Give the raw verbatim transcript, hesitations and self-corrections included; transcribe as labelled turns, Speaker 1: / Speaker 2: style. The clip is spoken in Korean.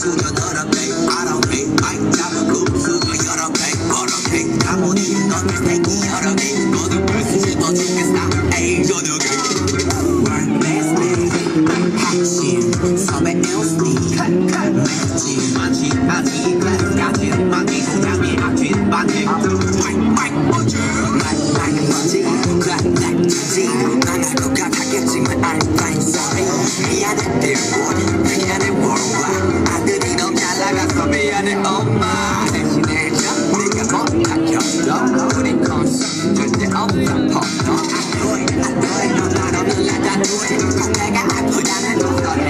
Speaker 1: 수저 너랑 배 I don't hate 마이크 잡고 수저 여러 배 걸어게 가모니 너의 새끼 여러 개 모두 벌써 씹어 죽겠어 에이 저녁에 Work best day 핵심 섭외 엘스디 맥지 마치 아직 까지 많이 수장이 아낀 반지 마이크 마이크 먼저 마이크 마이크 먼지 black black 지지 만날 것 같았겠지만 I'm fine sorry 미안해 billboard 미안해 worldwide 아들이 너무 잘 나가서 미안해 엄마 대신에 줘 네가 못 바뀌었어 우리 콘서트 절대 없어 퍼져 I do it I do it 너 날 없는 날 다 do it 꼭 내가 아프다는 걸